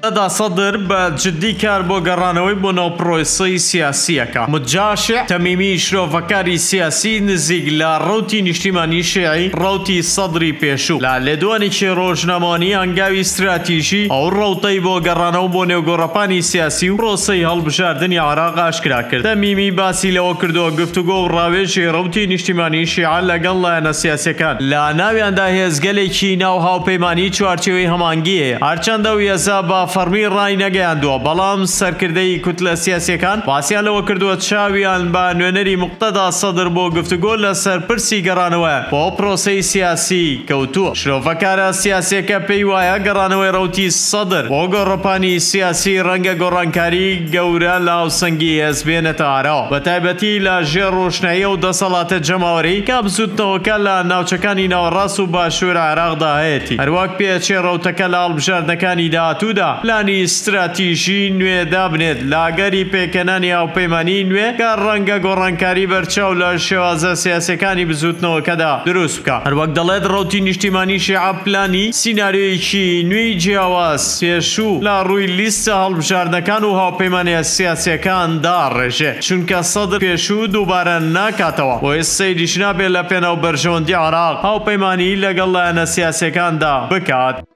دا صدر بجدی کار بۆ گەڕانەوەی بۆ ناوپڕۆسەی سیاسیەکە. مجاشع تەمیمی شرۆڤەکاری سیاسی نزیک لە ڕەوتی نیشتیمانی شیعی ڕەوتی سەدری پێشوو لە لێدوانێکی ڕۆژنامەوانی هەنگاوی استراتیژی ئەو ڕەوتەی بۆ گەڕانەوە بۆ نێوگۆڕەپانی سیاسی و پرۆسەی هەڵبژاردننی عێراق ئاشکرا کرد. تەمیمی باسی لەوە کردووە گفتوگۆ و ڕاوێژی ڕەوتی نیشتیمانی شیعە لەگەڵ لایەنە سیاسیەکان لە ناویاندا هێزگەلێکی ناو هاوپەیمانی چوارچێوەی هەمانگی هەیە. هەرچەندە و هێزە بە فەرمی ڕای نەگەیاندووە، بەڵام سەرکردەی کوتلە سیاسیەکان باسییان لەوە کردووە چاویان بە نوێنەری موقتەدا سەدر بۆ گفتوگۆ لەسەر پرسی گەڕانەوە بۆ پرۆسەی سیاسی کەوتووە. شرۆڤەکارە سیاسیەکە پێی وایە گەڕانەوەی ڕەوتی سەدر بۆ گۆڕەپانی سیاسی ڕەنگە گۆڕانکاری گەورە لە هاوسەنگی هێز بێنێتە ئاراوە، بەتایبەتی لە ژێر ڕۆشنایی و دەسەڵاتە جەماوەری کە بزوتنەوەکە لە ناوچەکانی ناوەڕاست و باشوور عێراقدا هەیەتی. هەروەک پێچێ ڕەوتەکە لە هەڵبژاردنەکانی داهاتوودا پلانی استراتیژی نوێ دابنێت لاگەری پێکەنانی هاوپەیمانی نوێ کە ڕەنگە گۆڕانکاری بەرچاو لە شێوازە سیاسەکانی بزوتنەوەکەدا دروست بکە. هەروەک دەڵێت ڕەوتی نیشتیمانی شیعە پلانی سیناریۆیەکی نوێی جیاواز پێشوو لە ڕووی لیستە هەڵبژاردنەکان و هاوپەیمانیە سیاسیەکاندا ڕێژێت، چونکە سەدر پێشوو دووبارە ناکاتەوە بۆ ئێستەیریش نابێت لە پێناو بەرژەوەندی عێراق هاوپەیمانی لەگەڵ لایەنە سیاسیەکاندا بکات.